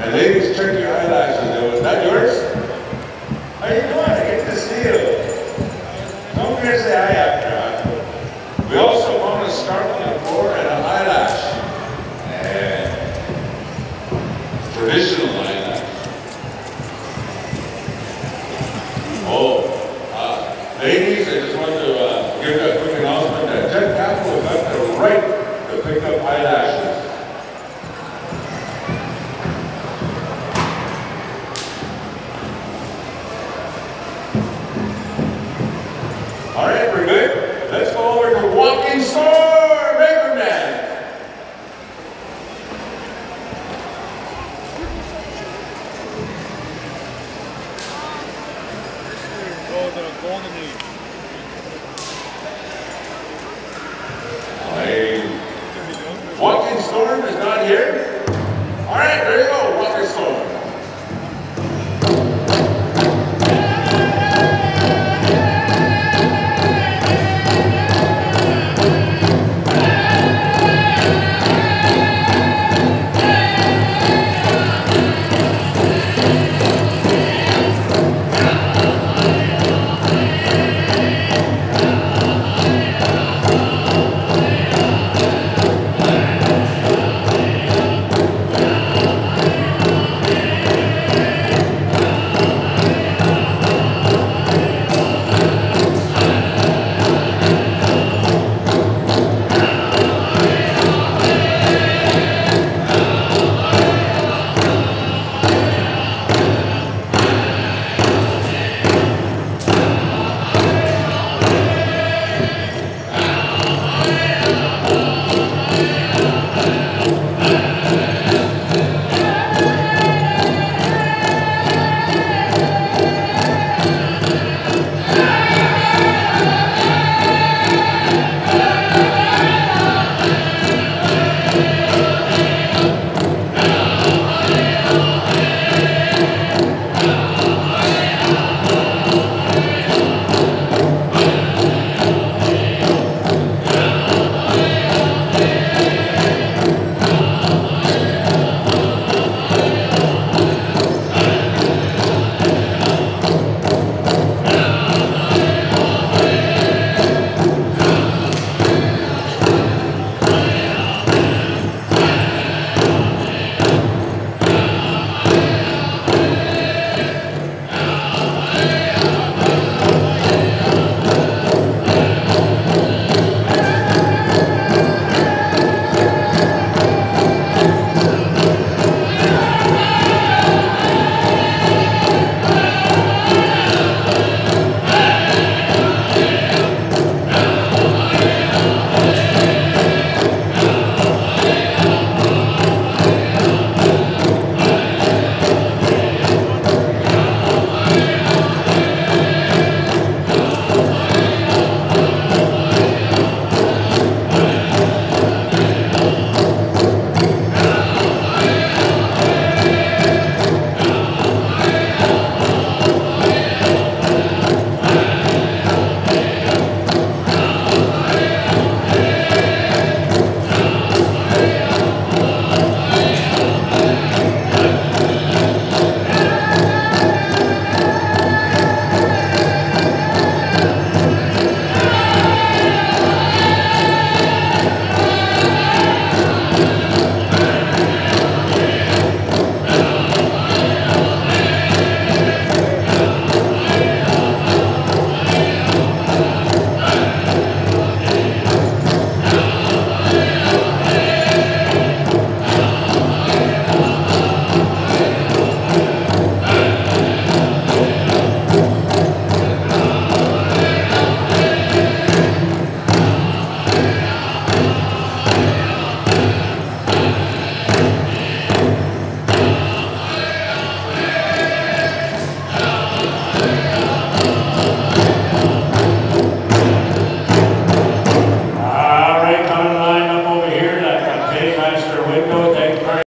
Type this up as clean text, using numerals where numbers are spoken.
And ladies, check your eyelashes. Is that yours? How you doing? I get to see you. Don't forget to say hi after. We also want a scarf on the floor and an eyelash. And traditional eyelash. Ladies, I just want to give a quick announcement that Jet Capital has got the right to pick up eyelashes. All right, we're good. Let's go over to Walking Store Maker Man. Golden